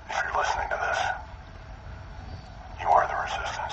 If you're listening to this, you are the resistance.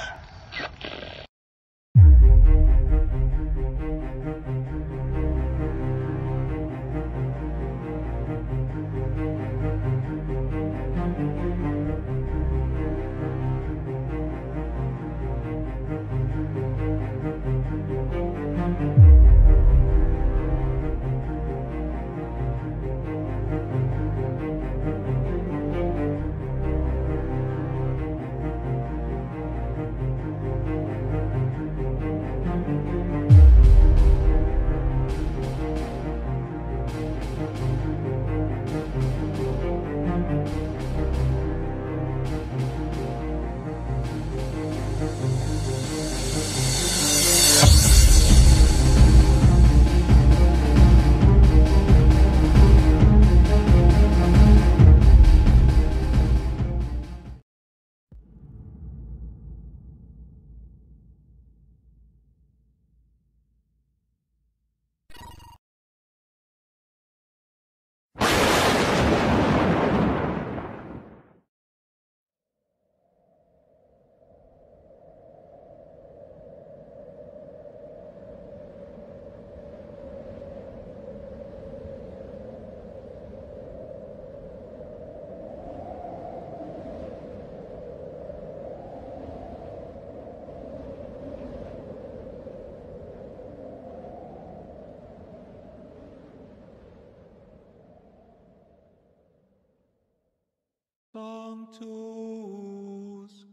Sanctus,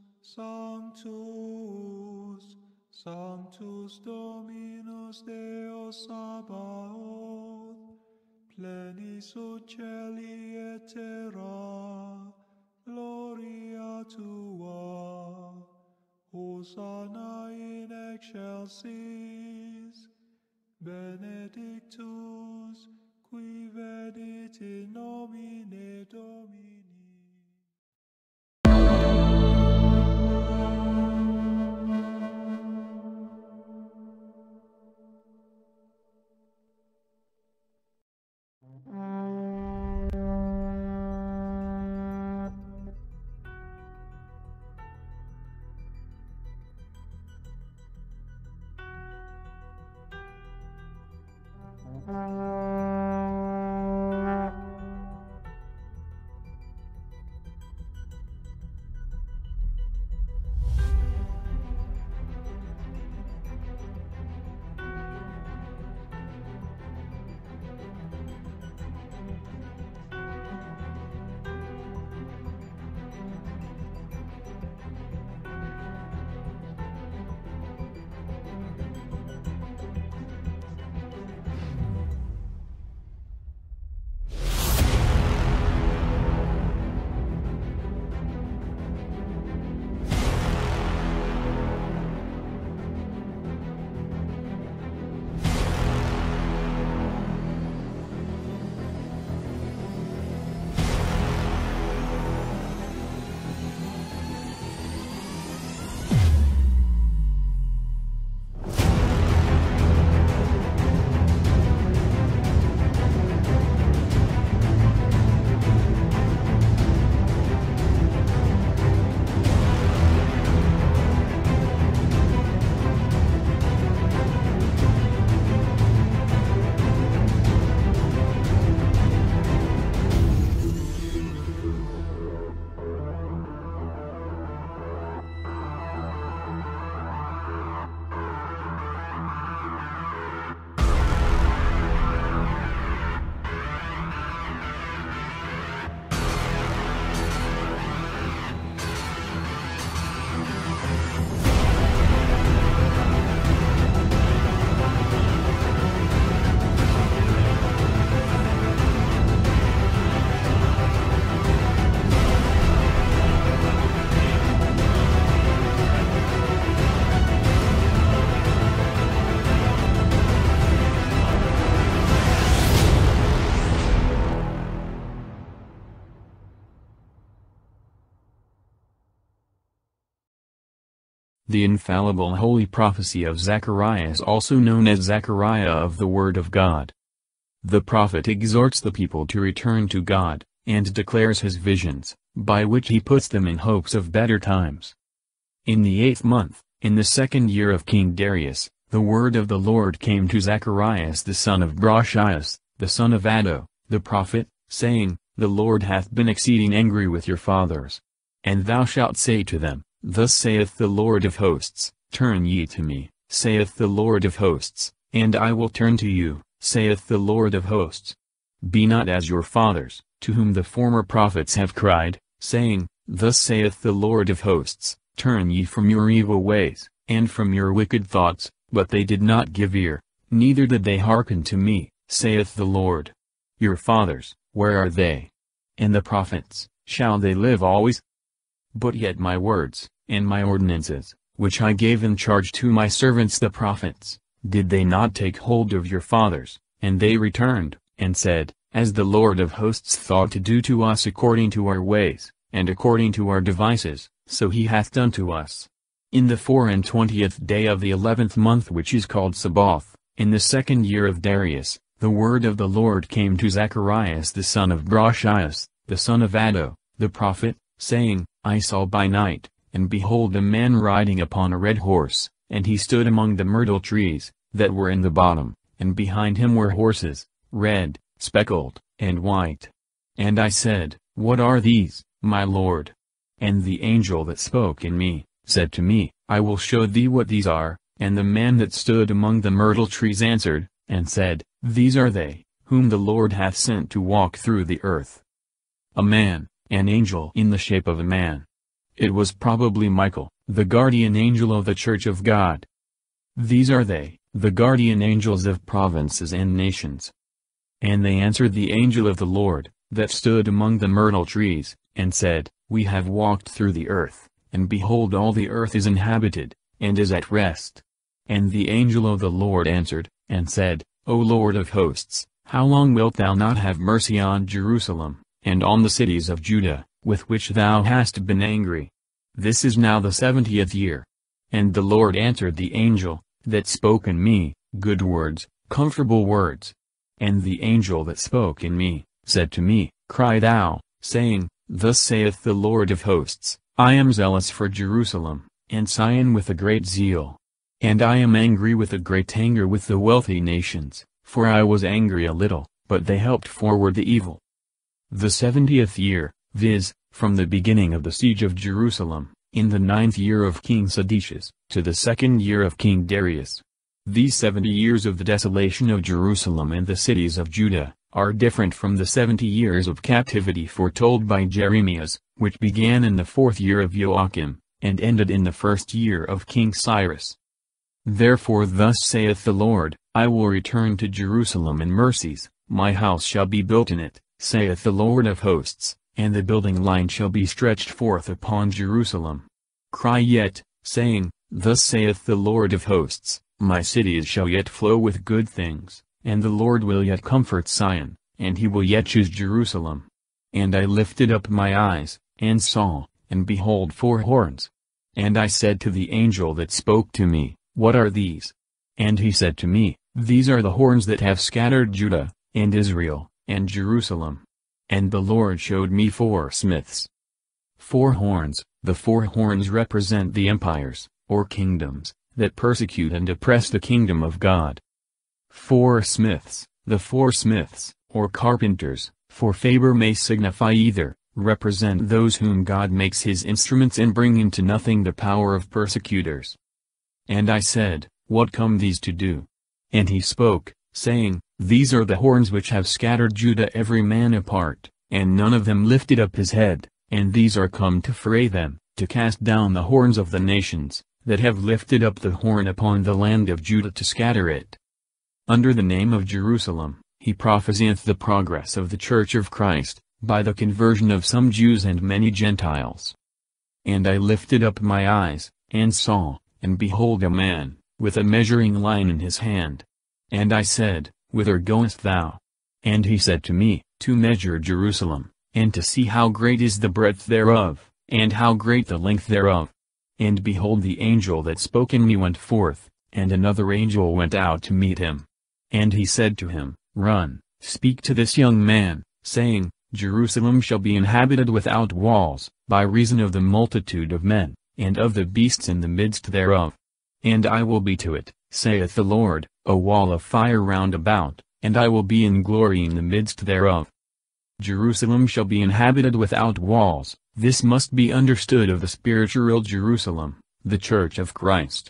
Sanctus, Sanctus Dominus Deus Sabaoth, plenis ut celi et terra, gloria tua, Hosanna in excelsis, benedictus, qui venit in nomine Domini. The infallible holy prophecy of Zacharias, also known as Zechariah of the Word of God. The prophet exhorts the people to return to God, and declares his visions, by which he puts them in hopes of better times. In the 8th month, in the 2nd year of King Darius, the word of the Lord came to Zacharias the son of Broshias, the son of Addo, the prophet, saying, The Lord hath been exceeding angry with your fathers. And thou shalt say to them, Thus saith the Lord of hosts, Turn ye to me, saith the Lord of hosts, and I will turn to you, saith the Lord of hosts. Be not as your fathers, to whom the former prophets have cried, saying, Thus saith the Lord of hosts, Turn ye from your evil ways, and from your wicked thoughts, but they did not give ear, neither did they hearken to me, saith the Lord. Your fathers, where are they? And the prophets, shall they live always? But yet my words, and my ordinances, which I gave in charge to my servants the prophets, did they not take hold of your fathers, and they returned, and said, As the Lord of hosts thought to do to us according to our ways, and according to our devices, so he hath done to us. In the 24th day of the 11th month, which is called Sabaoth, in the 2nd year of Darius, the word of the Lord came to Zacharias the son of Broshias, the son of Addo, the prophet, saying, I saw by night, and behold a man riding upon a red horse, and he stood among the myrtle trees, that were in the bottom, and behind him were horses, red, speckled, and white. And I said, What are these, my Lord? And the angel that spoke in me, said to me, I will show thee what these are. And the man that stood among the myrtle trees answered, and said, These are they, whom the Lord hath sent to walk through the earth. A man, an angel in the shape of a man. It was probably Michael, the guardian angel of the Church of God. These are they, the guardian angels of provinces and nations. And they answered the angel of the Lord, that stood among the myrtle trees, and said, We have walked through the earth, and behold all the earth is inhabited, and is at rest. And the angel of the Lord answered, and said, O Lord of hosts, how long wilt thou not have mercy on Jerusalem, and on the cities of Judah, with which thou hast been angry? This is now the 70th year. And the Lord answered the angel, that spoke in me, good words, comfortable words. And the angel that spoke in me, said to me, Cry thou, saying, Thus saith the Lord of hosts, I am zealous for Jerusalem, and Zion with a great zeal. And I am angry with a great anger with the wealthy nations, for I was angry a little, but they helped forward the evil. The 70th year, viz., from the beginning of the siege of Jerusalem, in the 9th year of King Sedecius, to the 2nd year of King Darius. These 70 years of the desolation of Jerusalem and the cities of Judah, are different from the 70 years of captivity foretold by Jeremias, which began in the 4th year of Joachim, and ended in the 1st year of King Cyrus. Therefore thus saith the Lord, I will return to Jerusalem in mercies, my house shall be built in it, saith the Lord of hosts, and the building line shall be stretched forth upon Jerusalem. Cry yet, saying, Thus saith the Lord of hosts, my cities shall yet flow with good things, and the Lord will yet comfort Zion, and he will yet choose Jerusalem. And I lifted up my eyes, and saw, and behold 4 horns. And I said to the angel that spoke to me, What are these? And he said to me, These are the horns that have scattered Judah, and Israel, and Jerusalem. And the Lord showed me 4 smiths. 4 horns, the 4 horns represent the empires, or kingdoms, that persecute and oppress the kingdom of God. 4 smiths, the 4 smiths, or carpenters, for Faber may signify either, represent those whom God makes his instruments in bringing to nothing the power of persecutors. And I said, What come these to do? And he spoke, saying, These are the horns which have scattered Judah every man apart, and none of them lifted up his head, and these are come to fray them, to cast down the horns of the nations, that have lifted up the horn upon the land of Judah to scatter it. Under the name of Jerusalem, he prophesieth the progress of the Church of Christ, by the conversion of some Jews and many Gentiles. And I lifted up my eyes, and saw, and behold a man, with a measuring line in his hand. And I said, Whither goest thou? And he said to me, To measure Jerusalem, and to see how great is the breadth thereof, and how great the length thereof. And behold the angel that spoke in me went forth, and another angel went out to meet him. And he said to him, Run, speak to this young man, saying, Jerusalem shall be inhabited without walls, by reason of the multitude of men, and of the beasts in the midst thereof. And I will be to it, saith the Lord, a wall of fire round about, and I will be in glory in the midst thereof. Jerusalem shall be inhabited without walls. This must be understood of the spiritual Jerusalem, the Church of Christ.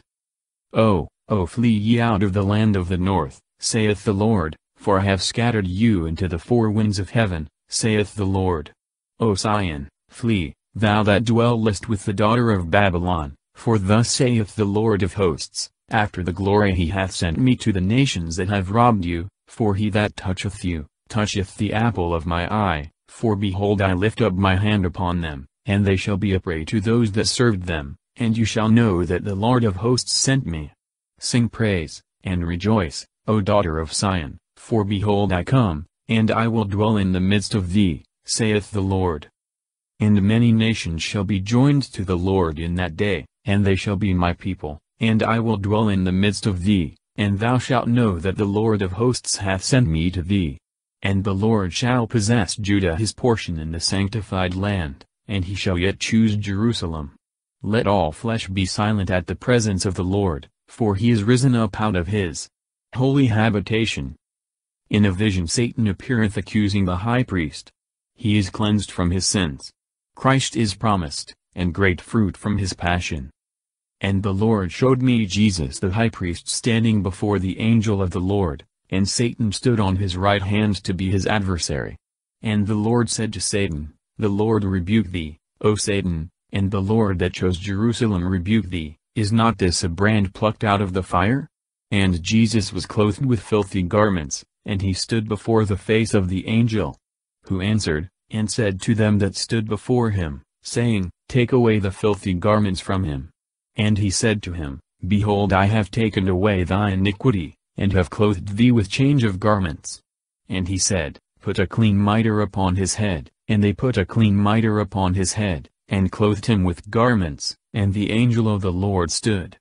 Oh, flee ye out of the land of the north, saith the Lord, for I have scattered you into the four winds of heaven, saith the Lord. O Zion, flee, thou that dwellest with the daughter of Babylon, for thus saith the Lord of hosts, after the glory he hath sent me to the nations that have robbed you, for he that toucheth you, toucheth the apple of my eye, for behold I lift up my hand upon them, and they shall be a prey to those that served them, and you shall know that the Lord of hosts sent me. Sing praise, and rejoice, O daughter of Zion, for behold I come, and I will dwell in the midst of thee, saith the Lord. And many nations shall be joined to the Lord in that day, and they shall be my people, and I will dwell in the midst of thee, and thou shalt know that the Lord of hosts hath sent me to thee. And the Lord shall possess Judah his portion in the sanctified land, and he shall yet choose Jerusalem. Let all flesh be silent at the presence of the Lord, for he is risen up out of his holy habitation. In a vision Satan appeareth accusing the high priest. He is cleansed from his sins. Christ is promised, and great fruit from his passion. And the Lord showed me Jesus the high priest standing before the angel of the Lord, and Satan stood on his right hand to be his adversary. And the Lord said to Satan, The Lord rebuke thee, O Satan, and the Lord that chose Jerusalem rebuke thee. Is not this a brand plucked out of the fire? And Jesus was clothed with filthy garments, and he stood before the face of the angel, who answered, and said to them that stood before him, saying, Take away the filthy garments from him. And he said to him, Behold, I have taken away thy iniquity, and have clothed thee with change of garments. And he said, Put a clean mitre upon his head. And they put a clean mitre upon his head, and clothed him with garments, and the angel of the Lord stood.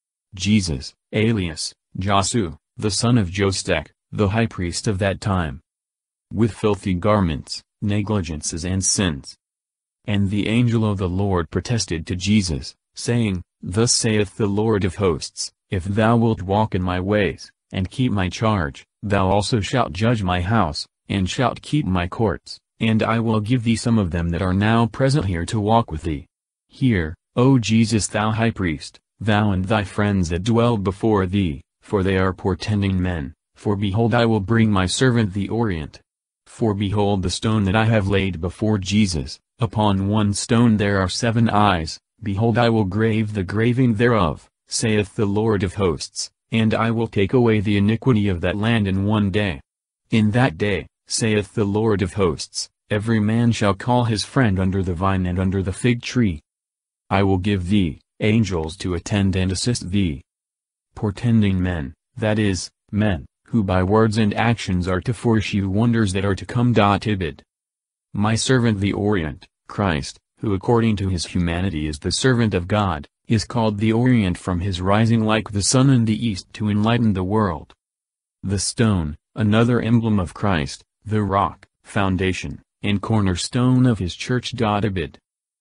Jesus, alias Joshua, the son of Josedek, the high priest of that time, with filthy garments, negligences and sins. And the angel of the Lord protested to Jesus, saying, Thus saith the Lord of hosts, If thou wilt walk in my ways, and keep my charge, thou also shalt judge my house, and shalt keep my courts, and I will give thee some of them that are now present here to walk with thee. Hear, O Jesus thou high priest, thou and thy friends that dwell before thee, for they are portending men, for behold I will bring my servant the Orient. For behold the stone that I have laid before Jesus, upon one stone there are 7 eyes, behold I will grave the graving thereof, saith the Lord of hosts, and I will take away the iniquity of that land in one day. In that day, saith the Lord of hosts, every man shall call his friend under the vine and under the fig tree. I will give thee angels to attend and assist thee. Portending men, that is, men, who by words and actions are to foreshew wonders that are to come. Ibid. My servant the Orient, Christ, who according to his humanity is the servant of God, is called the Orient from his rising like the sun in the east to enlighten the world. The stone, another emblem of Christ, the rock, foundation, and cornerstone of his church. Ibid.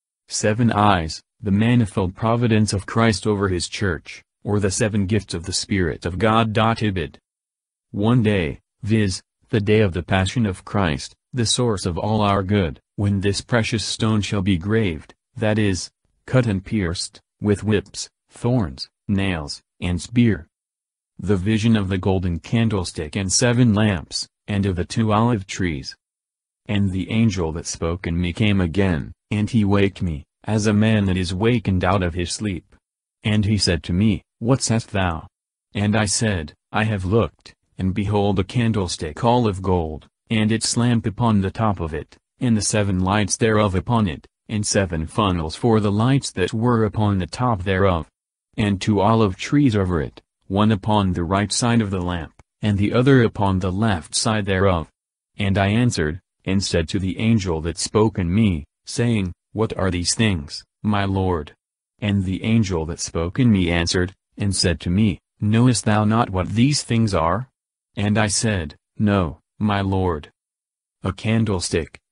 7 eyes, the manifold providence of Christ over his church, or the 7 gifts of the Spirit of God. Ibid. One day, viz., the day of the Passion of Christ, the source of all our good, when this precious stone shall be graved, that is, cut and pierced, with whips, thorns, nails, and spear. The vision of the golden candlestick and 7 lamps, and of the 2 olive trees. And the angel that spoke in me came again, and he waked me, as a man that is wakened out of his sleep. And he said to me, What sayest thou? And I said, I have looked, and behold a candlestick all of gold, and its lamp upon the top of it, and the 7 lights thereof upon it, and 7 funnels for the lights that were upon the top thereof. And 2 olive trees over it, one upon the right side of the lamp, and the other upon the left side thereof. And I answered, and said to the angel that spoke in me, saying, What are these things, my Lord? And the angel that spoke in me answered, and said to me, Knowest thou not what these things are? And I said, No, my Lord. A candlestick,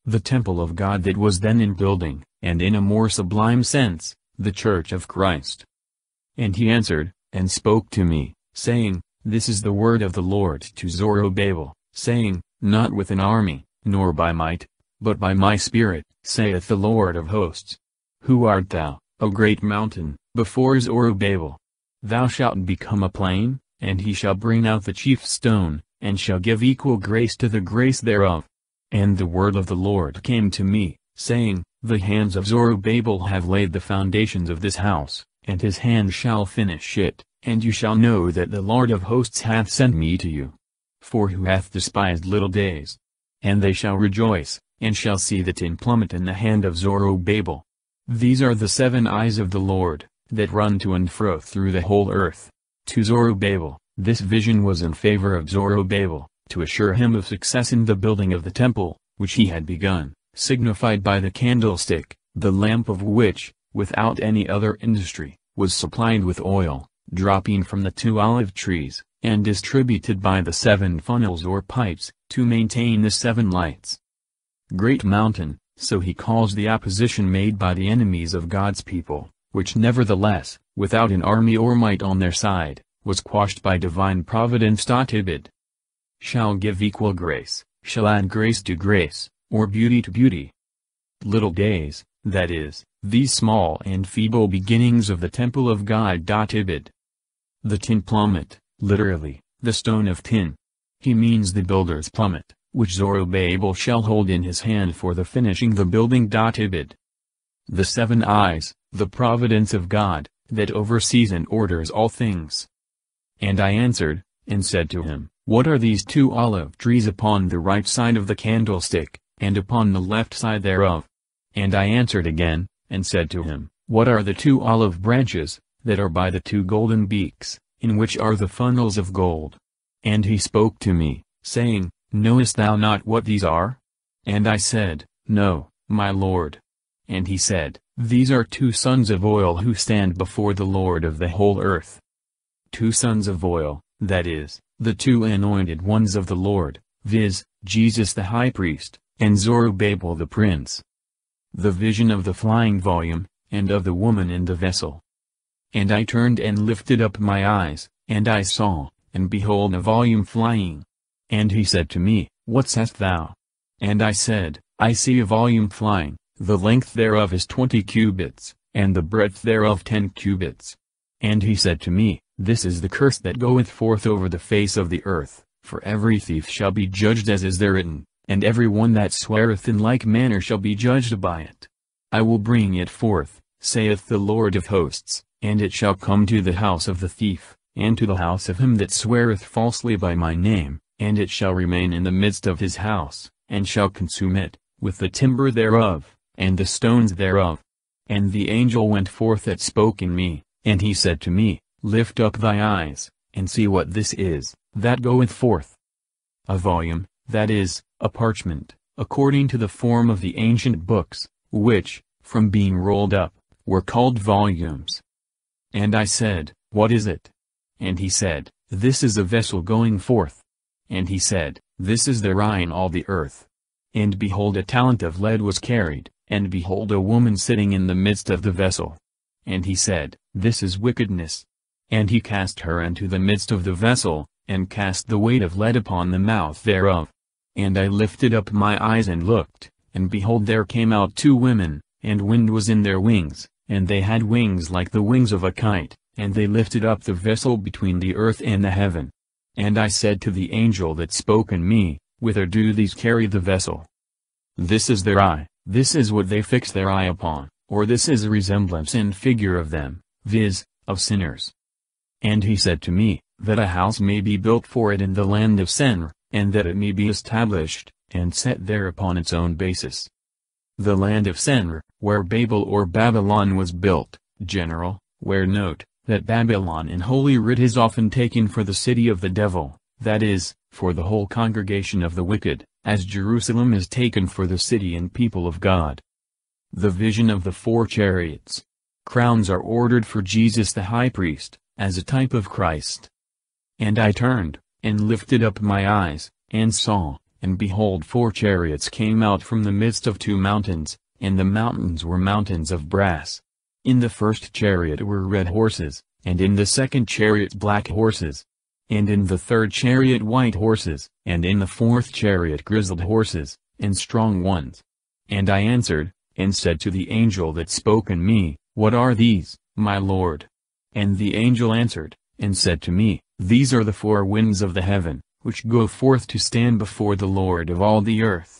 the temple of God that was then in building, and in a more sublime sense, the Church of Christ. And he answered, and spoke to me, saying, This is the word of the Lord to Zorobabel, saying, Not with an army, nor by might, but by my Spirit, saith the Lord of hosts. Who art thou, O great mountain, before Zorobabel? Thou shalt become a plain, and he shall bring out the chief stone, and shall give equal grace to the grace thereof. And the word of the Lord came to me, saying, The hands of Zorobabel have laid the foundations of this house, and his hand shall finish it, and you shall know that the Lord of hosts hath sent me to you. For who hath despised little days? And they shall rejoice, and shall see the tin plummet in the hand of Zorobabel. These are the 7 eyes of the Lord, that run to and fro through the whole earth. To Zorobabel, this vision was in favor of Zorobabel, to assure him of success in the building of the temple, which he had begun, signified by the candlestick, the lamp of which, without any other industry, was supplied with oil, dropping from the 2 olive trees, and distributed by the 7 funnels or pipes, to maintain the 7 lights. Great mountain, so he calls the opposition made by the enemies of God's people, which nevertheless, without an army or might on their side, was quashed by divine providence. Ibid. Shall give equal grace, shall add grace to grace, or beauty to beauty. Little days, that is, these small and feeble beginnings of the temple of God. Ibid. The tin plummet, literally, the stone of tin. He means the builder's plummet, which Zorobabel shall hold in his hand for the finishing the building. Ibid. The 7 eyes, the providence of God, that oversees and orders all things. And I answered, and said to him, What are these 2 olive trees upon the right side of the candlestick, and upon the left side thereof? And I answered again, and said to him, What are the 2 olive branches, that are by the 2 golden beaks, in which are the funnels of gold? And he spoke to me, saying, Knowest thou not what these are? And I said, No, my Lord. And he said, These are 2 sons of oil who stand before the Lord of the whole earth. 2 sons of oil, that is, the 2 anointed ones of the Lord, viz., Jesus the high priest, and Zorobabel the prince. The vision of the flying volume, and of the woman in the vessel. And I turned and lifted up my eyes, and I saw, and behold a volume flying. And he said to me, What seest thou? And I said, I see a volume flying, the length thereof is 20 cubits, and the breadth thereof 10 cubits. And he said to me, This is the curse that goeth forth over the face of the earth, for every thief shall be judged as is there written, and every one that sweareth in like manner shall be judged by it. I will bring it forth, saith the Lord of hosts, and it shall come to the house of the thief, and to the house of him that sweareth falsely by my name, and it shall remain in the midst of his house, and shall consume it, with the timber thereof, and the stones thereof. And the angel went forth that spoke in me, and he said to me, Lift up thy eyes, and see what this is, that goeth forth. A volume, that is, a parchment, according to the form of the ancient books, which, from being rolled up, were called volumes. And I said, What is it? And he said, This is a vessel going forth. And he said, This is the Rhine all the earth. And behold a talent of lead was carried, and behold a woman sitting in the midst of the vessel. And he said, This is wickedness. And he cast her into the midst of the vessel, and cast the weight of lead upon the mouth thereof. And I lifted up my eyes and looked, and behold there came out 2 women, and wind was in their wings, and they had wings like the wings of a kite, and they lifted up the vessel between the earth and the heaven. And I said to the angel that spoke in me, Whither do these carry the vessel? This is their eye, this is what they fix their eye upon, or this is a resemblance and figure of them, viz., of sinners. And he said to me, That a house may be built for it in the land of Senir, and that it may be established, and set there upon its own basis. The land of Senir, where Babel or Babylon was built, general, where note, that Babylon in Holy Writ is often taken for the city of the devil, that is, for the whole congregation of the wicked, as Jerusalem is taken for the city and people of God. The vision of the 4 chariots. Crowns are ordered for Jesus the high priest, as a type of Christ. And I turned, and lifted up my eyes, and saw, and behold 4 chariots came out from the midst of 2 mountains, and the mountains were mountains of brass. In the first chariot were red horses, and in the second chariot black horses, and in the third chariot white horses, and in the fourth chariot grizzled horses, and strong ones. And I answered, and said to the angel that spoke in me, What are these, my Lord? And the angel answered, and said to me, These are the 4 winds of the heaven, which go forth to stand before the Lord of all the earth.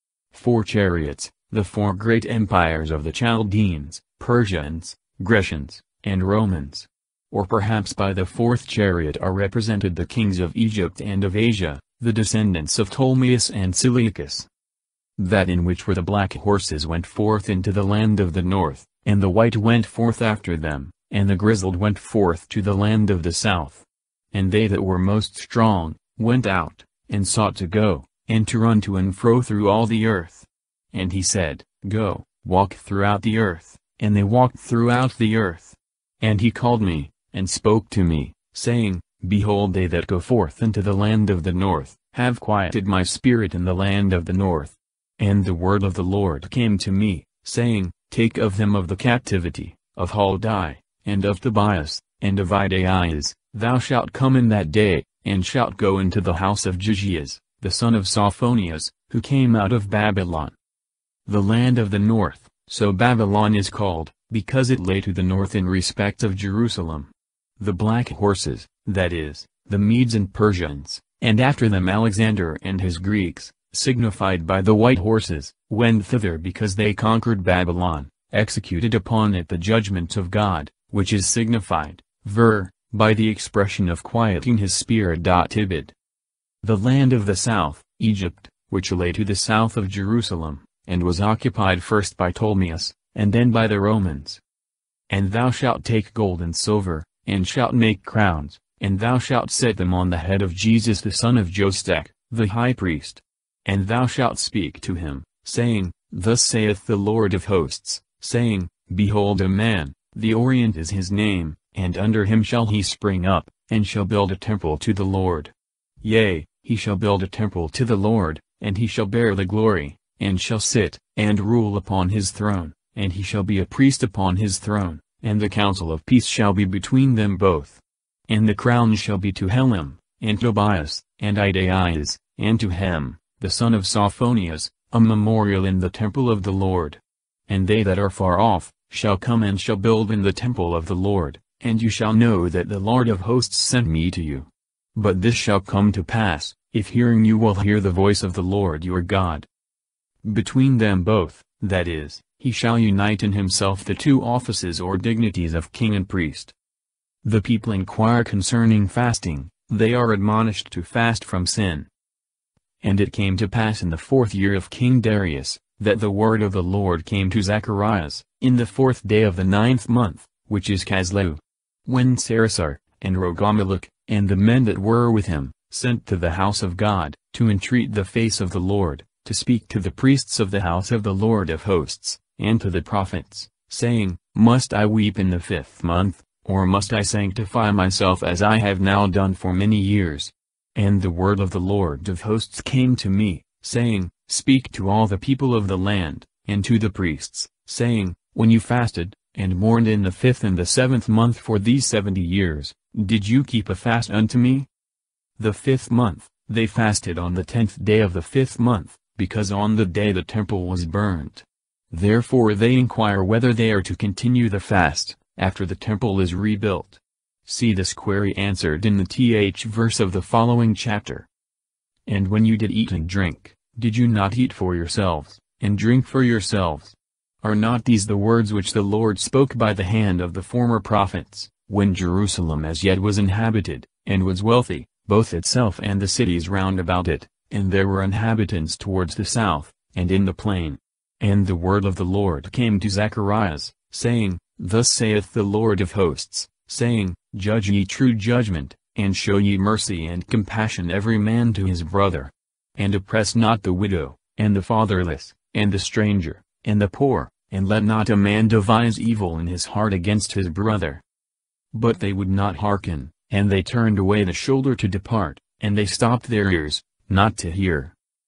4 chariots, the 4 great empires of the Chaldeans, Persians, Grecians, and Romans. Or perhaps by the 4th chariot are represented the kings of Egypt and of Asia, the descendants of Ptolemaeus and Seleucus. That in which were the black horses went forth into the land of the north, and the white went forth after them, and the grizzled went forth to the land of the south. And they that were most strong, went out, and sought to go, and to run to and fro through all the earth. And he said, Go, walk throughout the earth, and they walked throughout the earth. And he called me, and spoke to me, saying, Behold, they that go forth into the land of the north, have quieted my spirit in the land of the north. And the word of the Lord came to me, saying, Take of them of the captivity, of Huldai, and of Tobias, and of Idaias, thou shalt come in that day, and shalt go into the house of Jehias, the son of Sophonias, who came out of Babylon. The land of the north, so Babylon is called, because it lay to the north in respect of Jerusalem. The black horses, that is, the Medes and Persians, and after them Alexander and his Greeks, signified by the white horses, went thither because they conquered Babylon, executed upon it the judgments of God, which is signified, by the expression of quieting his spirit. Tibid. The land of the south, Egypt, which lay to the south of Jerusalem, and was occupied first by Ptolemaeus, and then by the Romans. And thou shalt take gold and silver, and shalt make crowns, and thou shalt set them on the head of Jesus the son of Josedech, the high priest. And thou shalt speak to him, saying, Thus saith the Lord of hosts, saying, Behold a man, the Orient is his name, and under him shall he spring up, and shall build a temple to the Lord. Yea, he shall build a temple to the Lord, and he shall bear the glory, and shall sit, and rule upon his throne, and he shall be a priest upon his throne, and the counsel of peace shall be between them both. And the crown shall be to Helem, and Tobias, and Idaias, and to Hem, the son of Sophonias, a memorial in the temple of the Lord. And they that are far off, shall come and shall build in the temple of the Lord, and you shall know that the Lord of hosts sent me to you. But this shall come to pass, if hearing you will hear the voice of the Lord your God. Between them both, that is, he shall unite in himself the 2 offices or dignities of king and priest. The people inquire concerning fasting, they are admonished to fast from sin. And it came to pass in the 4th year of King Darius, that the word of the Lord came to Zacharias, in the 4th day of the 9th month, which is Casleu. When Sarasar, and Rogamelech, and the men that were with him, sent to the house of God, to entreat the face of the Lord, to speak to the priests of the house of the Lord of hosts, and to the prophets, saying, Must I weep in the 5th month, or must I sanctify myself as I have now done for many years? And the word of the Lord of hosts came to me, saying, Speak to all the people of the land, and to the priests, saying, When you fasted, and mourned in the 5th and the 7th month for these 70 years, did you keep a fast unto me? The 5th month, they fasted on the 10th day of the 5th month, because on the day the temple was burnt. Therefore they inquire whether they are to continue the fast, after the temple is rebuilt. See this query answered in the verse of the following chapter. And when you did eat and drink, did you not eat for yourselves, and drink for yourselves? Are not these the words which the Lord spoke by the hand of the former prophets, when Jerusalem as yet was inhabited, and was wealthy, both itself and the cities round about it, and there were inhabitants towards the south, and in the plain? And the word of the Lord came to Zacharias, saying, Thus saith the Lord of hosts, saying, Judge ye true judgment, and show ye mercy and compassion every man to his brother. And oppress not the widow, and the fatherless, and the stranger, and the poor, and let not a man devise evil in his heart against his brother. But they would not hearken, and they turned away the shoulder to depart, and they stopped their ears, not to hear.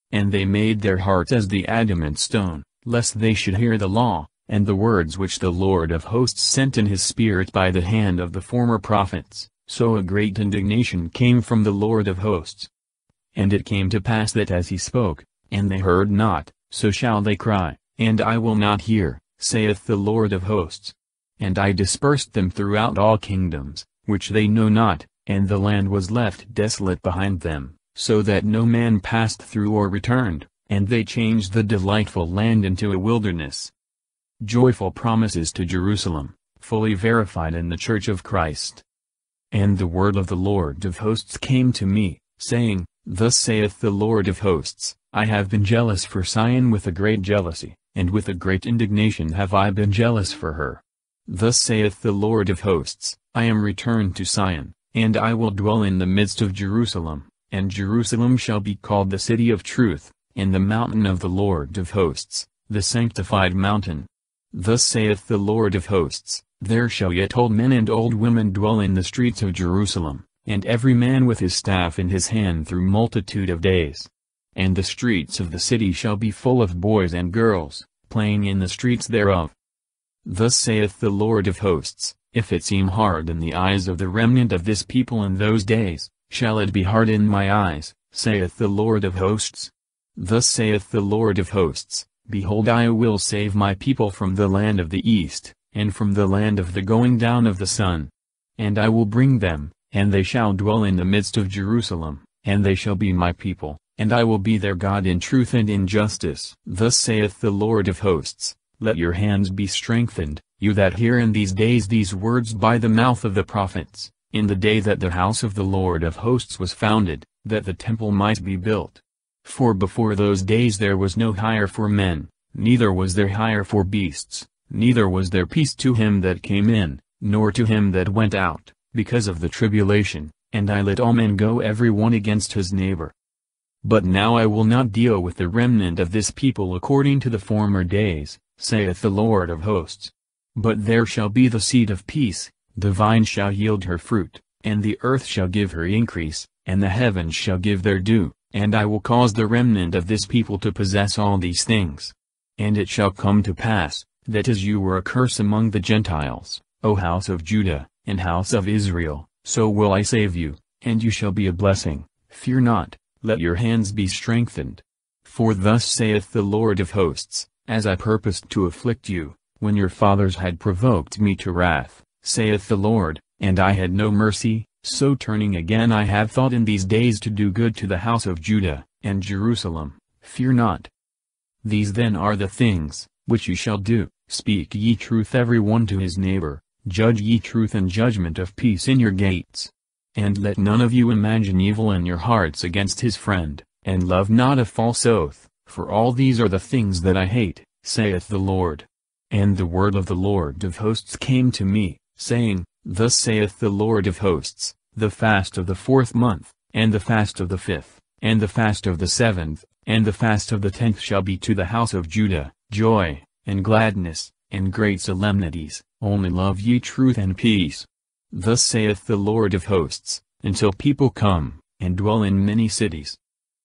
and they made their hearts as the adamant stone, lest they should hear the law, and the words which the Lord of hosts sent in his Spirit by the hand of the former prophets. So a great indignation came from the Lord of hosts. And it came to pass that as he spoke, and they heard not, so shall they cry, and I will not hear, saith the Lord of hosts. And I dispersed them throughout all kingdoms, which they know not, and the land was left desolate behind them, so that no man passed through or returned, and they changed the delightful land into a wilderness. Joyful promises to Jerusalem, fully verified in the Church of Christ. And the word of the Lord of hosts came to me, saying, Thus saith the Lord of hosts, I have been jealous for Sion with a great jealousy, and with a great indignation have I been jealous for her. Thus saith the Lord of hosts, I am returned to Sion, and I will dwell in the midst of Jerusalem, and Jerusalem shall be called the city of truth, and the mountain of the Lord of hosts, the sanctified mountain. Thus saith the Lord of hosts, There shall yet old men and old women dwell in the streets of Jerusalem, and every man with his staff in his hand through multitude of days. And the streets of the city shall be full of boys and girls, playing in the streets thereof. Thus saith the Lord of hosts, If it seem hard in the eyes of the remnant of this people in those days, shall it be hard in my eyes, saith the Lord of hosts? Thus saith the Lord of hosts, Behold, I will save my people from the land of the east, and from the land of the going down of the sun. And I will bring them, and they shall dwell in the midst of Jerusalem, and they shall be my people, and I will be their God in truth and in justice. Thus saith the Lord of hosts, Let your hands be strengthened, you that hear in these days these words by the mouth of the prophets, in the day that the house of the Lord of hosts was founded, that the temple might be built. For before those days there was no hire for men, neither was there hire for beasts, neither was there peace to him that came in, nor to him that went out, because of the tribulation, and I let all men go every one against his neighbor. But now I will not deal with the remnant of this people according to the former days, saith the Lord of hosts. But there shall be the seed of peace, the vine shall yield her fruit, and the earth shall give her increase, and the heavens shall give their due, and I will cause the remnant of this people to possess all these things. And it shall come to pass, that as you were a curse among the Gentiles, O house of Judah, and house of Israel, so will I save you, and you shall be a blessing. Fear not, let your hands be strengthened. For thus saith the Lord of hosts, As I purposed to afflict you, when your fathers had provoked me to wrath, saith the Lord, and I had no mercy, so turning again I have thought in these days to do good to the house of Judah, and Jerusalem. Fear not. These then are the things, which ye shall do, speak ye truth every one to his neighbor, judge ye truth and judgment of peace in your gates. And let none of you imagine evil in your hearts against his friend, and love not a false oath, for all these are the things that I hate, saith the Lord. And the word of the Lord of hosts came to me, saying, Thus saith the Lord of hosts, The fast of the 4th month, and the fast of the 5th, and the fast of the 7th, and the fast of the 10th shall be to the house of Judah, joy, and gladness, and great solemnities, only love ye truth and peace. Thus saith the Lord of hosts, until people come, and dwell in many cities.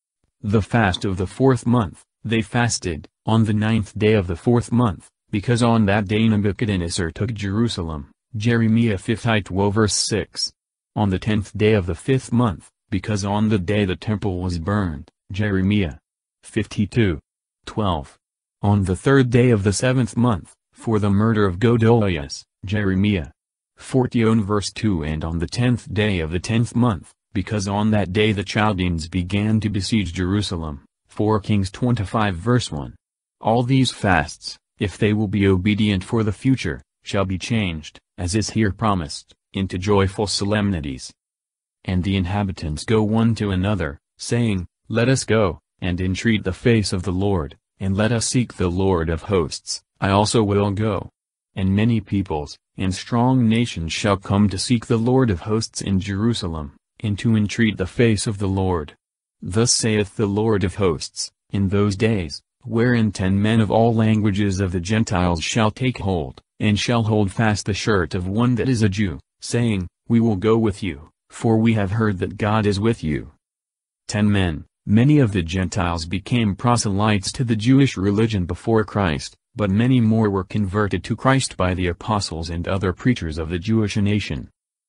The fast of the 4th month, they fasted, on the 9th day of the 4th month, because on that day Nebuchadnezzar took Jerusalem. Jeremiah 5:12 verse 6. On the 10th day of the 5th month, because on the day the temple was burned. Jeremiah 52:12. On the 3rd day of the 7th month, for the murder of Godolias. Jeremiah 40 verse 2. And on the 10th day of the 10th month, because on that day the Chaldeans began to besiege Jerusalem. 4 Kings 25 verse 1. All these fasts, if they will be obedient for the future, shall be changed, as is here promised, into joyful solemnities. And the inhabitants go one to another, saying, Let us go, and entreat the face of the Lord, and let us seek the Lord of hosts. I also will go. And many peoples, and strong nations shall come to seek the Lord of hosts in Jerusalem, and to entreat the face of the Lord. Thus saith the Lord of hosts, in those days, wherein 10 men of all languages of the Gentiles shall take hold, and shall hold fast the shirt of one that is a Jew, saying, We will go with you, for we have heard that God is with you. 10 men, Many of the Gentiles became proselytes to the Jewish religion before Christ, but many more were converted to Christ by the apostles and other preachers of the Jewish nation.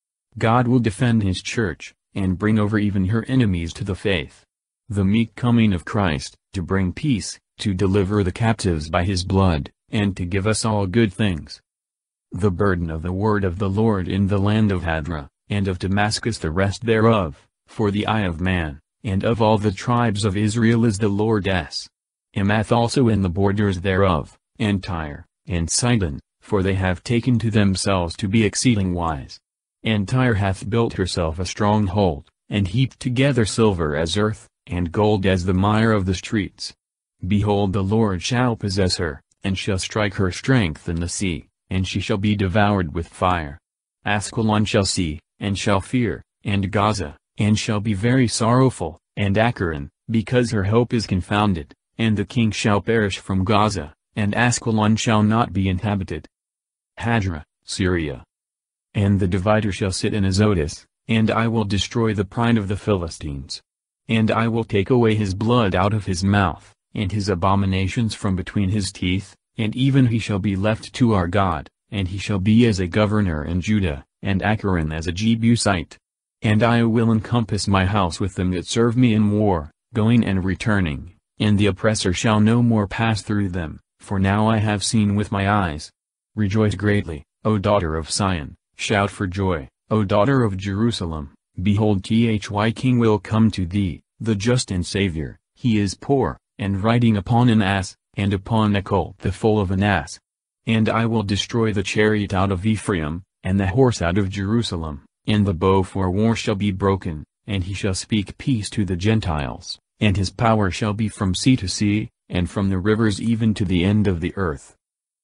God will defend his church, and bring over even her enemies to the faith. The meek coming of Christ, to bring peace, to deliver the captives by his blood, and to give us all good things. The burden of the word of the Lord in the land of Hadra, and of Damascus the rest thereof, for the eye of man, and of all the tribes of Israel is the Lord's. Emath also in the borders thereof, and Tyre, and Sidon, for they have taken to themselves to be exceeding wise. And Tyre hath built herself a stronghold, and heaped together silver as earth, and gold as the mire of the streets. Behold, the Lord shall possess her, and shall strike her strength in the sea, and she shall be devoured with fire. Askelon shall see, and shall fear, and Gaza, and shall be very sorrowful, and Akron, because her hope is confounded, and the king shall perish from Gaza, and Askelon shall not be inhabited. Hadra, Syria. And the divider shall sit in Azotus, and I will destroy the pride of the Philistines. And I will take away his blood out of his mouth, and his abominations from between his teeth, and even he shall be left to our God, and he shall be as a governor in Judah, and Akron as a Jebusite. And I will encompass my house with them that serve me in war, going and returning, and the oppressor shall no more pass through them, for now I have seen with my eyes. Rejoice greatly, O daughter of Sion, shout for joy, O daughter of Jerusalem, behold thy king will come to thee, the just and Savior, he is poor, and riding upon an ass, and upon a colt the foal of an ass. And I will destroy the chariot out of Ephraim, and the horse out of Jerusalem, and the bow for war shall be broken, and he shall speak peace to the Gentiles, and his power shall be from sea to sea, and from the rivers even to the end of the earth.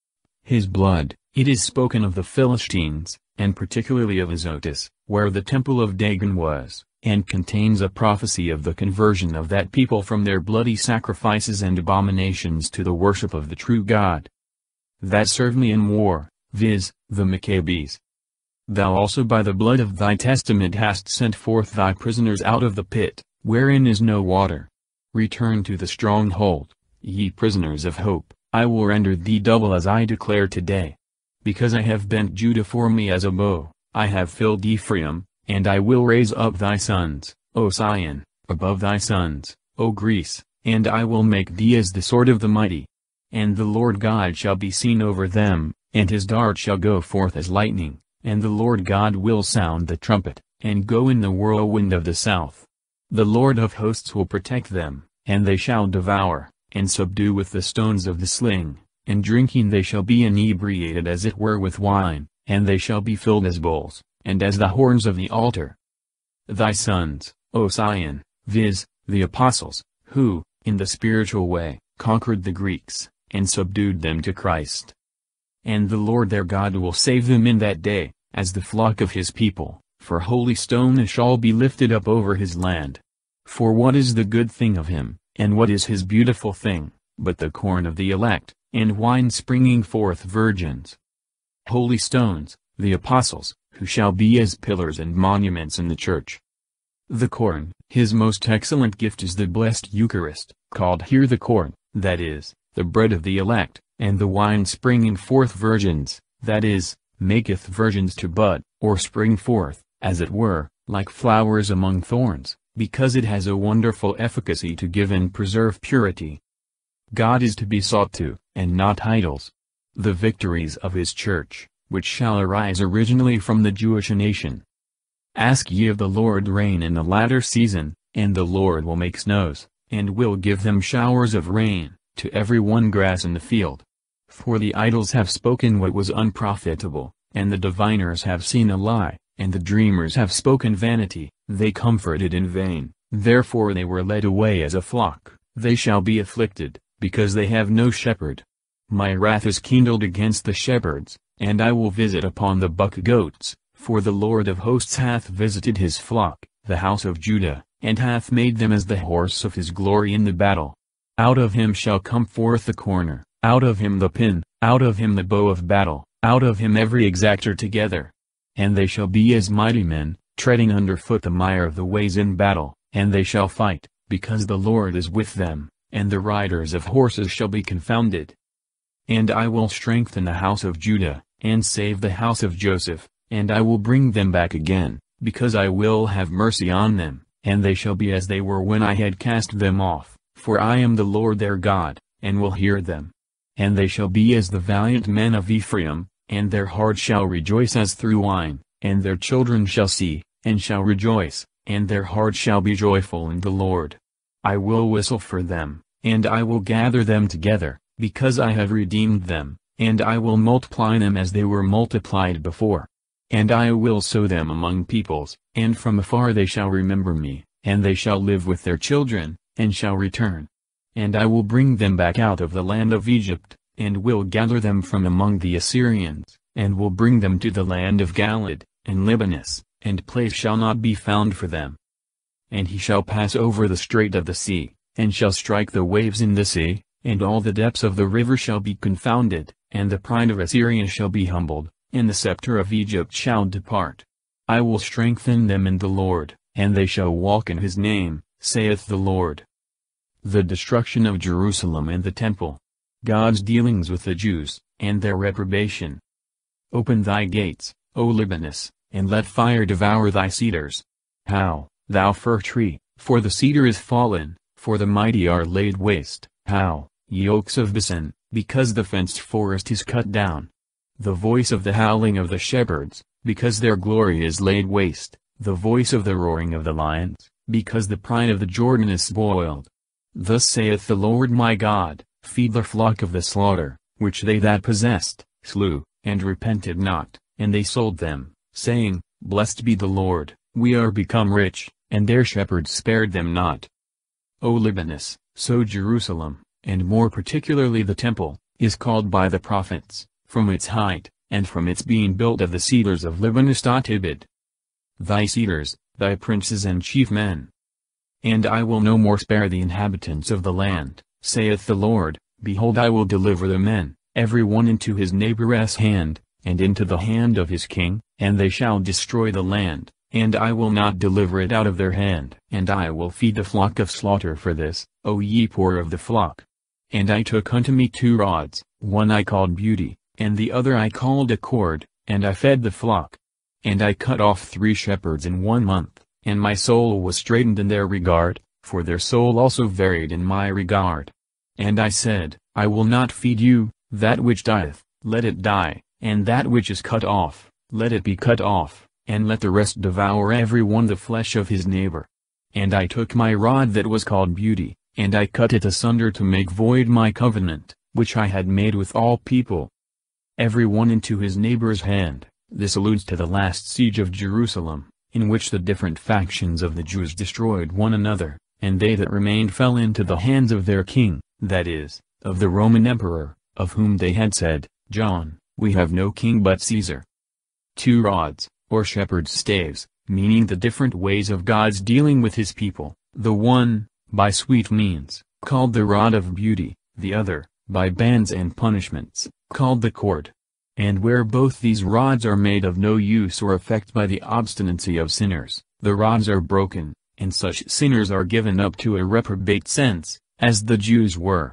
His blood, it is spoken of the Philistines, and particularly of Azotus, where the temple of Dagon was, and contains a prophecy of the conversion of that people from their bloody sacrifices and abominations to the worship of the true God. That served me in war, viz., the Maccabees. Thou also by the blood of thy testament hast sent forth thy prisoners out of the pit, wherein is no water. Return to the stronghold, ye prisoners of hope, I will render thee double as I declare today. Because I have bent Judah for me as a bow, I have filled Ephraim, and I will raise up thy sons, O Sion, above thy sons, O Greece, and I will make thee as the sword of the mighty. And the Lord God shall be seen over them, and his dart shall go forth as lightning, and the Lord God will sound the trumpet, and go in the whirlwind of the south. The Lord of hosts will protect them, and they shall devour, and subdue with the stones of the sling, and drinking they shall be inebriated as it were with wine, and they shall be filled as bowls, and as the horns of the altar. Thy sons, O Sion, viz., the apostles, who, in the spiritual way, conquered the Greeks, and subdued them to Christ. And the Lord their God will save them in that day, as the flock of his people, for holy stone shall be lifted up over his land. For what is the good thing of him, and what is his beautiful thing, but the corn of the elect, and wine springing forth virgins? Holy stones, the apostles, who shall be as pillars and monuments in the church. The corn, his most excellent gift is the blessed Eucharist, called here the corn, that is, the bread of the elect, and the wine springing forth virgins, that is, maketh virgins to bud, or spring forth, as it were, like flowers among thorns, because it has a wonderful efficacy to give and preserve purity. God is to be sought to, and not idols. The victories of his church, which shall arise originally from the Jewish nation. Ask ye of the Lord rain in the latter season, and the Lord will make snows, and will give them showers of rain, to every one grass in the field. For the idols have spoken what was unprofitable, and the diviners have seen a lie, and the dreamers have spoken vanity, they comforted in vain, therefore they were led away as a flock, they shall be afflicted, because they have no shepherd. My wrath is kindled against the shepherds, and I will visit upon the buck goats, for the Lord of hosts hath visited his flock, the house of Judah, and hath made them as the horse of his glory in the battle. Out of him shall come forth the corner, out of him the pin, out of him the bow of battle, out of him every exactor together. And they shall be as mighty men, treading under foot the mire of the ways in battle, and they shall fight, because the Lord is with them, and the riders of horses shall be confounded. And I will strengthen the house of Judah, and save the house of Joseph, and I will bring them back again, because I will have mercy on them, and they shall be as they were when I had cast them off, for I am the Lord their God, and will hear them. And they shall be as the valiant men of Ephraim, and their heart shall rejoice as through wine, and their children shall see, and shall rejoice, and their heart shall be joyful in the Lord. I will whistle for them, and I will gather them together, because I have redeemed them, and I will multiply them as they were multiplied before. And I will sow them among peoples, and from afar they shall remember me, and they shall live with their children, and shall return. And I will bring them back out of the land of Egypt, and will gather them from among the Assyrians, and will bring them to the land of Galaad, and Libanus, and place shall not be found for them. And he shall pass over the strait of the sea, and shall strike the waves in the sea, and all the depths of the river shall be confounded, and the pride of Assyria shall be humbled, and the scepter of Egypt shall depart. I will strengthen them in the Lord, and they shall walk in his name, saith the Lord. The destruction of Jerusalem and the temple. God's dealings with the Jews, and their reprobation. Open thy gates, O Libanus, and let fire devour thy cedars. How, thou fir tree, for the cedar is fallen, for the mighty are laid waste. How, ye oaks of Bashan, because the fenced forest is cut down. The voice of the howling of the shepherds, because their glory is laid waste, the voice of the roaring of the lions, because the pride of the Jordan is spoiled. Thus saith the Lord my God, feed the flock of the slaughter, which they that possessed, slew, and repented not, and they sold them, saying, Blessed be the Lord, we are become rich, and their shepherds spared them not. O Libanus, so Jerusalem, and more particularly the temple, is called by the prophets, from its height, and from its being built of the cedars of Libanus. Ibid. Thy cedars, thy princes and chief men. And I will no more spare the inhabitants of the land, saith the Lord. Behold, I will deliver the men, every one into his neighbor's hand, and into the hand of his king, and they shall destroy the land, and I will not deliver it out of their hand. And I will feed the flock of slaughter for this, O ye poor of the flock. And I took unto me 2 rods, one I called Beauty, and the other I called Accord, and I fed the flock. And I cut off 3 shepherds in 1 month, and my soul was straitened in their regard, for their soul also varied in my regard. And I said, I will not feed you, that which dieth, let it die, and that which is cut off, let it be cut off, and let the rest devour every one the flesh of his neighbor. And I took my rod that was called Beauty, and I cut it asunder to make void my covenant, which I had made with all people. Every one into his neighbor's hand. This alludes to the last siege of Jerusalem, in which the different factions of the Jews destroyed one another, and they that remained fell into the hands of their king, that is, of the Roman emperor, of whom they had said, John, we have no king but Caesar. 2 rods, or shepherd's staves, meaning the different ways of God's dealing with his people, the one, by sweet means, called the rod of beauty, the other, by bands and punishments, called the cord. And where both these rods are made of no use or effect by the obstinacy of sinners, the rods are broken, and such sinners are given up to a reprobate sense, as the Jews were.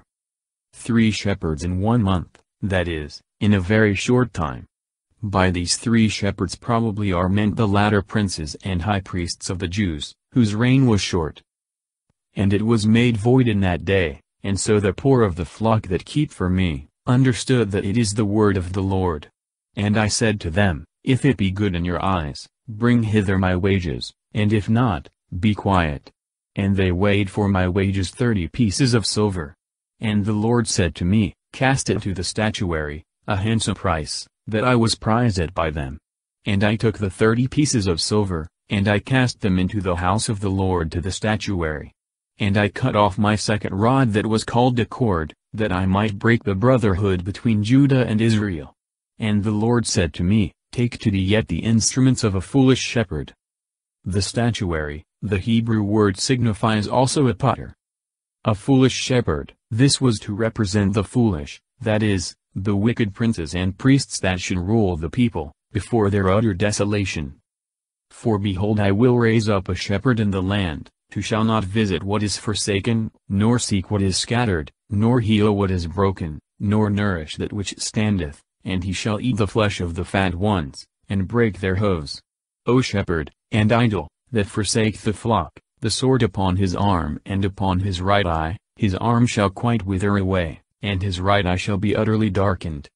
3 shepherds in 1 month, that is, in a very short time. By these 3 shepherds probably are meant the latter princes and high priests of the Jews, whose reign was short. And it was made void in that day, and so the poor of the flock that keep for me, understood that it is the word of the Lord. And I said to them, If it be good in your eyes, bring hither my wages, and if not, be quiet. And they weighed for my wages 30 pieces of silver. And the Lord said to me, Cast it to the statuary, a handsome price, that I was prized at by them. And I took the 30 pieces of silver, and I cast them into the house of the Lord to the statuary. And I cut off my 2nd rod that was called a cord, that I might break the brotherhood between Judah and Israel. And the Lord said to me, Take to thee yet the instruments of a foolish shepherd. The statuary, the Hebrew word signifies also a potter. A foolish shepherd, this was to represent the foolish, that is, the wicked princes and priests that should rule the people, before their utter desolation. For behold, I will raise up a shepherd in the land, who shall not visit what is forsaken, nor seek what is scattered, nor heal what is broken, nor nourish that which standeth, and he shall eat the flesh of the fat ones, and break their hooves. O shepherd, and idol, that forsake the flock, the sword upon his arm and upon his right eye, his arm shall quite wither away, and his right eye shall be utterly darkened.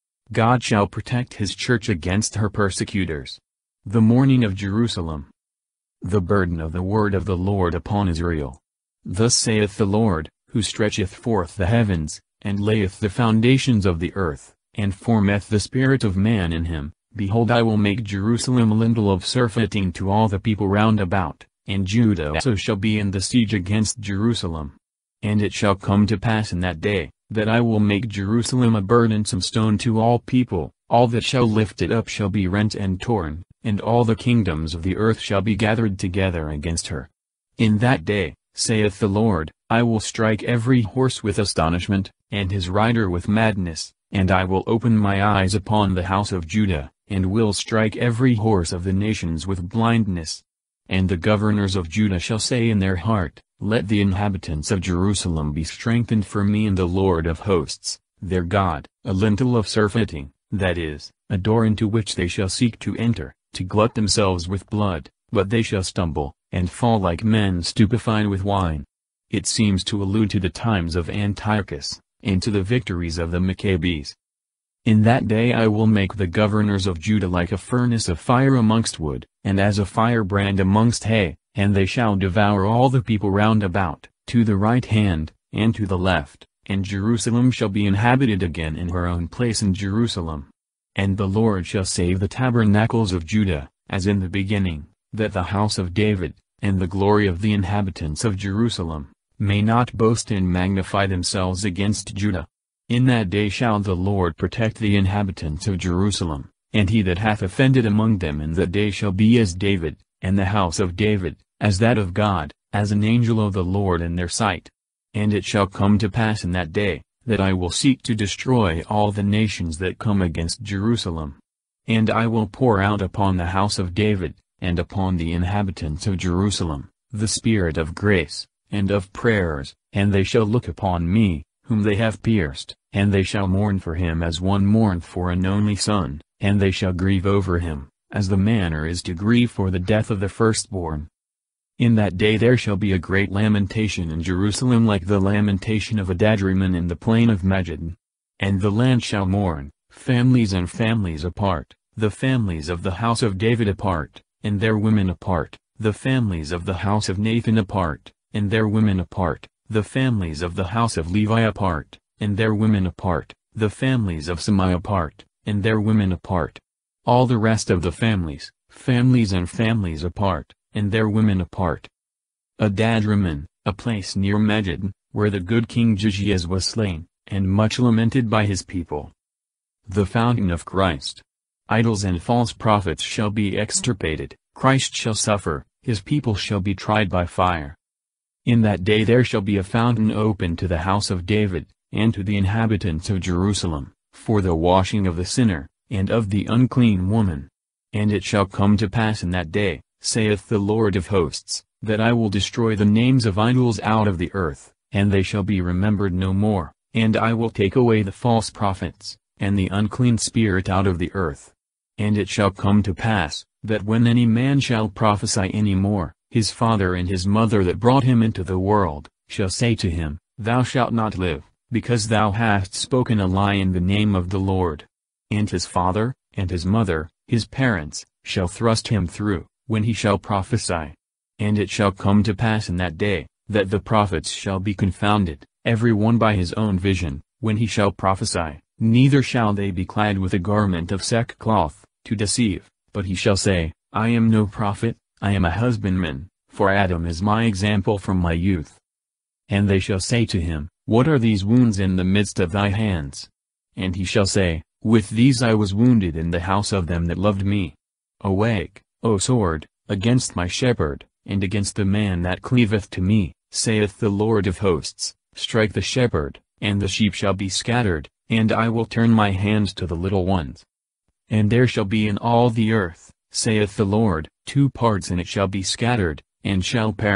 God shall protect his church against her persecutors. The mourning of Jerusalem. The burden of the word of the Lord upon Israel. Thus saith the Lord, who stretcheth forth the heavens, and layeth the foundations of the earth, and formeth the spirit of man in him. Behold, I will make Jerusalem a lintel of surfeiting to all the people round about, and Judah also shall be in the siege against Jerusalem. And it shall come to pass in that day, that I will make Jerusalem a burdensome stone to all people, all that shall lift it up shall be rent and torn, and all the kingdoms of the earth shall be gathered together against her. In that day, saith the Lord, I will strike every horse with astonishment, and his rider with madness, and I will open my eyes upon the house of Judah, and will strike every horse of the nations with blindness. And the governors of Judah shall say in their heart, Let the inhabitants of Jerusalem be strengthened for me in the Lord of hosts, their God, a lintel of surfeiting, that is, a door into which they shall seek to enter, to glut themselves with blood, but they shall stumble, and fall like men stupefied with wine. It seems to allude to the times of Antiochus, and to the victories of the Maccabees. In that day I will make the governors of Judah like a furnace of fire amongst wood, and as a firebrand amongst hay, and they shall devour all the people round about, to the right hand, and to the left, and Jerusalem shall be inhabited again in her own place in Jerusalem. And the Lord shall save the tabernacles of Judah, as in the beginning, that the house of David, and the glory of the inhabitants of Jerusalem, may not boast and magnify themselves against Judah. In that day shall the Lord protect the inhabitants of Jerusalem, and he that hath offended among them in that day shall be as David, and the house of David, as that of God, as an angel of the Lord in their sight. And it shall come to pass in that day, that I will seek to destroy all the nations that come against Jerusalem. And I will pour out upon the house of David, and upon the inhabitants of Jerusalem, the spirit of grace, and of prayers, and they shall look upon me, whom they have pierced, and they shall mourn for him as one mourneth for an only son, and they shall grieve over him, as the manner is to grieve for the death of the firstborn. In that day there shall be a great lamentation in Jerusalem like the lamentation of Adadrimmon in the plain of Megiddon. And the land shall mourn, families and families apart, the families of the house of David apart, and their women apart, the families of the house of Nathan apart, and their women apart, the families of the house of Levi apart, and their women apart, the families of Semai apart, and their women apart. All the rest of the families and families apart, and their women apart. Adadrimmon, a place near Megiddon, where the good king Jezias was slain, and much lamented by his people. The fountain of Christ. Idols and false prophets shall be extirpated, Christ shall suffer, his people shall be tried by fire. In that day there shall be a fountain open to the house of David, and to the inhabitants of Jerusalem, for the washing of the sinner, and of the unclean woman. And it shall come to pass in that day, saith the Lord of hosts, that I will destroy the names of idols out of the earth, and they shall be remembered no more, and I will take away the false prophets, and the unclean spirit out of the earth. And it shall come to pass, that when any man shall prophesy any more, his father and his mother that brought him into the world, shall say to him, Thou shalt not live, because thou hast spoken a lie in the name of the Lord. And his father, and his mother, his parents, shall thrust him through, when he shall prophesy. And it shall come to pass in that day, that the prophets shall be confounded, every one by his own vision, when he shall prophesy, neither shall they be clad with a garment of sackcloth, to deceive, but he shall say, I am no prophet, I am a husbandman, for Adam is my example from my youth. And they shall say to him, What are these wounds in the midst of thy hands? And he shall say, With these I was wounded in the house of them that loved me. Awake, O sword, against my shepherd, and against the man that cleaveth to me, saith the Lord of hosts, strike the shepherd, and the sheep shall be scattered, and I will turn my hands to the little ones. And there shall be in all the earth, saith the Lord, 2 parts, and it shall be scattered, and shall perish,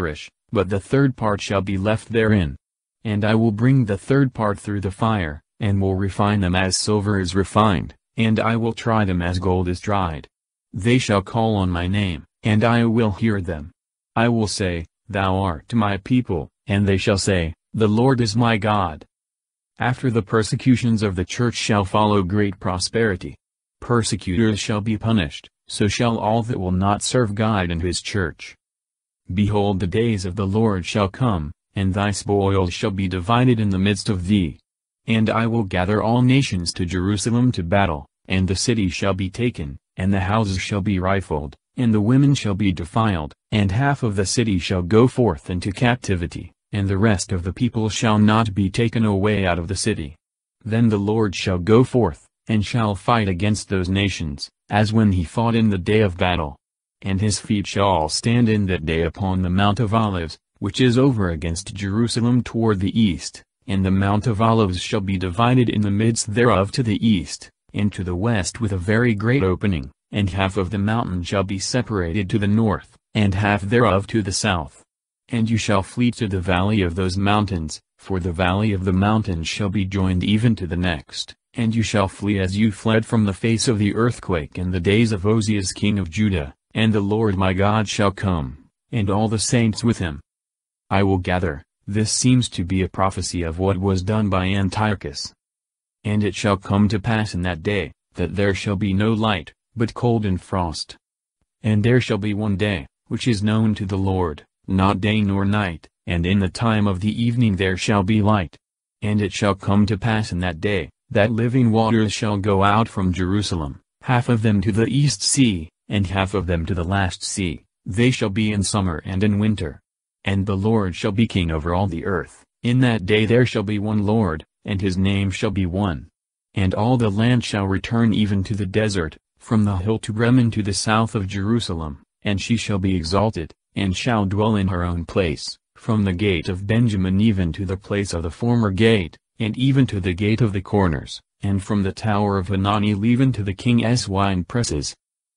but the third part shall be left therein. And I will bring the third part through the fire, and will refine them as silver is refined, and I will try them as gold is tried. They shall call on my name, and I will hear them. I will say, Thou art my people, and they shall say, The Lord is my God. After the persecutions of the church shall follow great prosperity. Persecutors shall be punished, so shall all that will not serve God and his church. Behold, the days of the Lord shall come, and thy spoils shall be divided in the midst of thee. And I will gather all nations to Jerusalem to battle, and the city shall be taken, and the houses shall be rifled, and the women shall be defiled, and half of the city shall go forth into captivity, and the rest of the people shall not be taken away out of the city. Then the Lord shall go forth, and shall fight against those nations, as when he fought in the day of battle. And his feet shall all stand in that day upon the Mount of Olives, which is over against Jerusalem toward the east, and the Mount of Olives shall be divided in the midst thereof to the east, and to the west with a very great opening, and half of the mountain shall be separated to the north, and half thereof to the south. And you shall flee to the valley of those mountains, for the valley of the mountains shall be joined even to the next, and you shall flee as you fled from the face of the earthquake in the days of Ozias king of Judah, and the Lord my God shall come, and all the saints with him. I will gather. This seems to be a prophecy of what was done by Antiochus. And it shall come to pass in that day, that there shall be no light, but cold and frost. And there shall be one day, which is known to the Lord, not day nor night, and in the time of the evening there shall be light. And it shall come to pass in that day, that living waters shall go out from Jerusalem, half of them to the east sea, and half of them to the last sea. They shall be in summer and in winter. And the Lord shall be king over all the earth. In that day there shall be one Lord, and his name shall be one. And all the land shall return even to the desert, from the hill to Bremen to the south of Jerusalem, and she shall be exalted, and shall dwell in her own place, from the gate of Benjamin even to the place of the former gate, and even to the gate of the corners, and from the tower of Hananel even to the king's wine presses.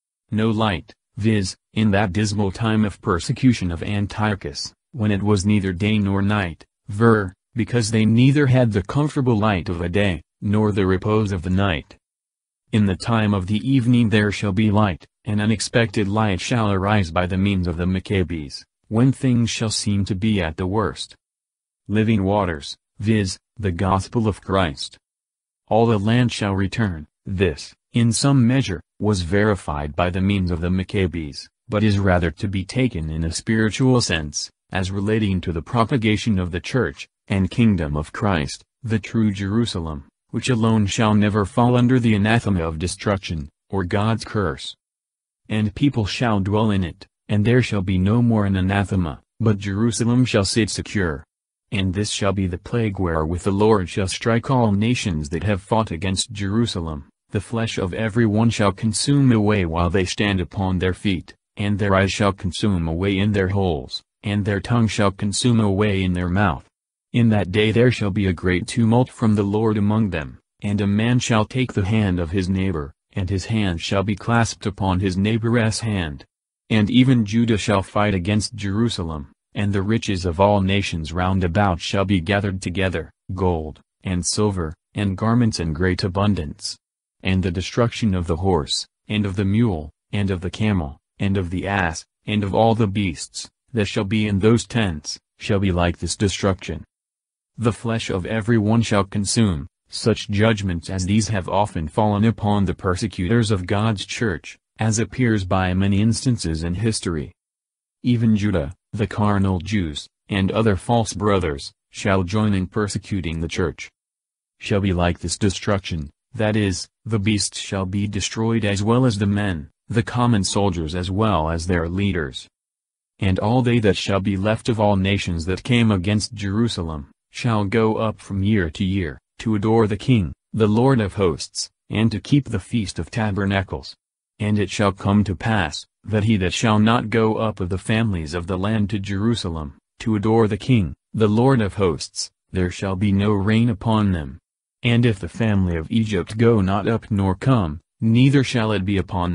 No light, viz., in that dismal time of persecution of Antiochus, when it was neither day nor night, because they neither had the comfortable light of a day, nor the repose of the night. In the time of the evening there shall be light, an unexpected light shall arise by the means of the Maccabees, when things shall seem to be at the worst. Living waters, viz., the gospel of Christ. All the land shall return. This, in some measure, was verified by the means of the Maccabees, but is rather to be taken in a spiritual sense, as relating to the propagation of the Church, and kingdom of Christ, the true Jerusalem, which alone shall never fall under the anathema of destruction, or God's curse. And people shall dwell in it, and there shall be no more an anathema, but Jerusalem shall sit secure. And this shall be the plague wherewith the Lord shall strike all nations that have fought against Jerusalem. The flesh of every one shall consume away while they stand upon their feet, and their eyes shall consume away in their holes, and their tongue shall consume away in their mouth. In that day there shall be a great tumult from the Lord among them, and a man shall take the hand of his neighbor, and his hand shall be clasped upon his neighbor's hand. And even Judah shall fight against Jerusalem, and the riches of all nations round about shall be gathered together, gold, and silver, and garments in great abundance. And the destruction of the horse, and of the mule, and of the camel, and of the ass, and of all the beasts, that shall be in those tents, shall be like this destruction. The flesh of every one shall consume. Such judgments as these have often fallen upon the persecutors of God's church, as appears by many instances in history. Even Judah, the carnal Jews, and other false brothers, shall join in persecuting the church. Shall be like this destruction, that is, the beasts shall be destroyed as well as the men, the common soldiers as well as their leaders. And all they that shall be left of all nations that came against Jerusalem, shall go up from year to year, to adore the King, the Lord of hosts, and to keep the Feast of Tabernacles. And it shall come to pass, that he that shall not go up of the families of the land to Jerusalem, to adore the King, the Lord of hosts, there shall be no rain upon them. And if the family of Egypt go not up nor come, neither shall it be upon them,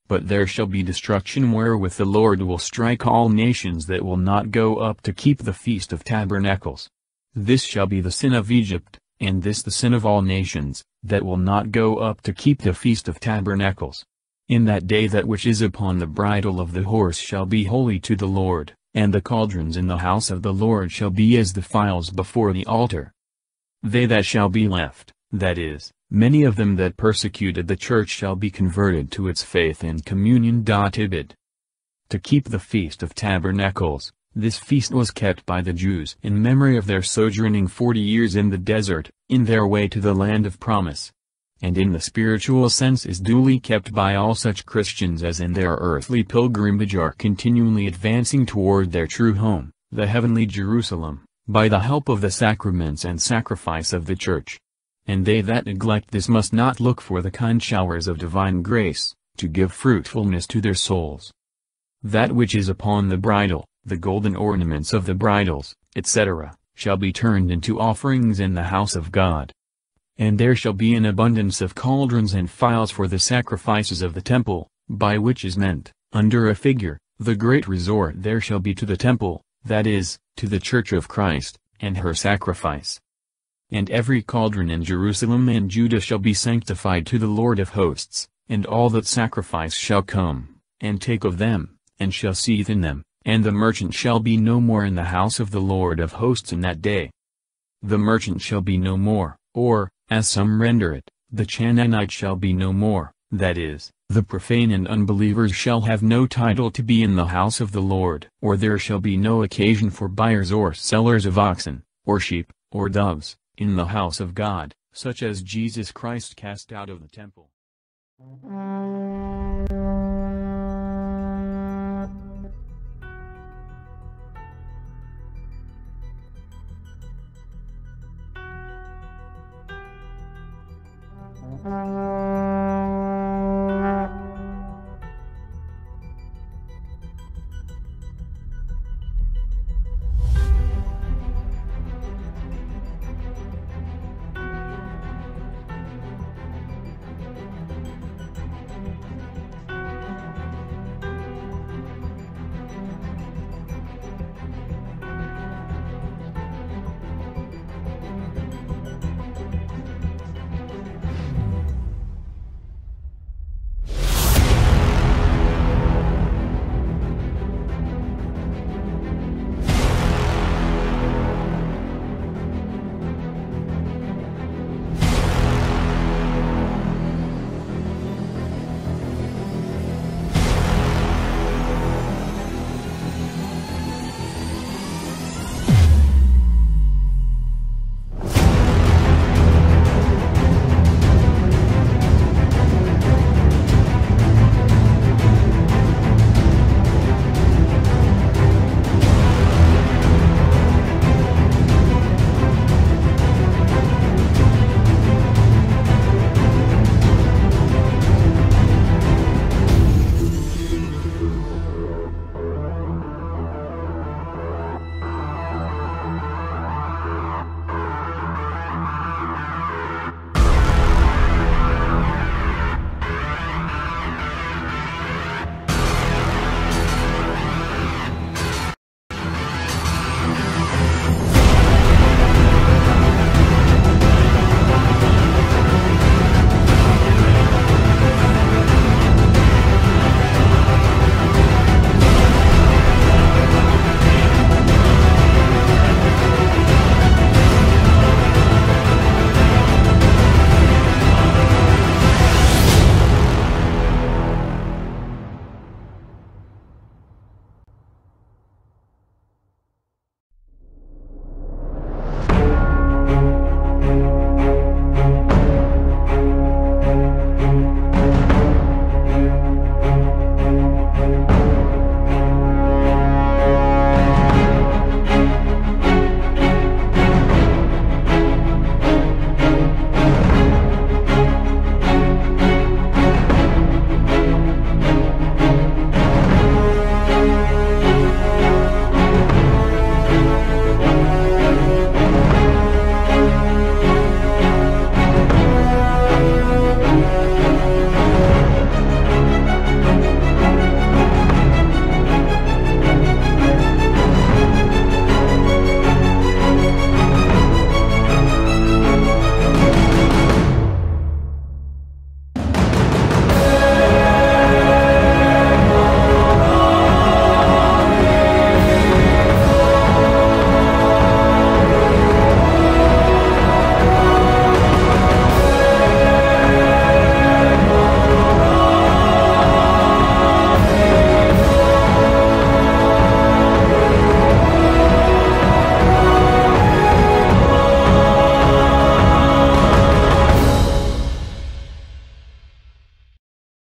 But there shall be destruction wherewith the Lord will strike all nations that will not go up to keep the Feast of Tabernacles. This shall be the sin of Egypt, and this the sin of all nations, that will not go up to keep the Feast of Tabernacles. In that day that which is upon the bridle of the horse shall be holy to the Lord, and the cauldrons in the house of the Lord shall be as the phials before the altar. They that shall be left, that is, many of them that persecuted the church shall be converted to its faith and communion. Ibid. To keep the Feast of Tabernacles, this feast was kept by the Jews in memory of their sojourning 40 years in the desert, in their way to the land of promise. And in the spiritual sense is duly kept by all such Christians as in their earthly pilgrimage are continually advancing toward their true home, the heavenly Jerusalem, by the help of the sacraments and sacrifice of the Church. And they that neglect this must not look for the kind showers of divine grace, to give fruitfulness to their souls. That which is upon the bridle, the golden ornaments of the bridles, etc., shall be turned into offerings in the house of God. And there shall be an abundance of cauldrons and phials for the sacrifices of the temple, by which is meant, under a figure, the great resort there shall be to the temple, that is, to the Church of Christ, and her sacrifice. And every cauldron in Jerusalem and Judah shall be sanctified to the Lord of hosts, and all that sacrifice shall come, and take of them, and shall seethe in them, and the merchant shall be no more in the house of the Lord of hosts in that day. The merchant shall be no more, or, as some render it, the Canaanite shall be no more, that is, the profane and unbelievers shall have no title to be in the house of the Lord. Or there shall be no occasion for buyers or sellers of oxen, or sheep, or doves, in the house of God, such as Jesus Christ cast out of the temple.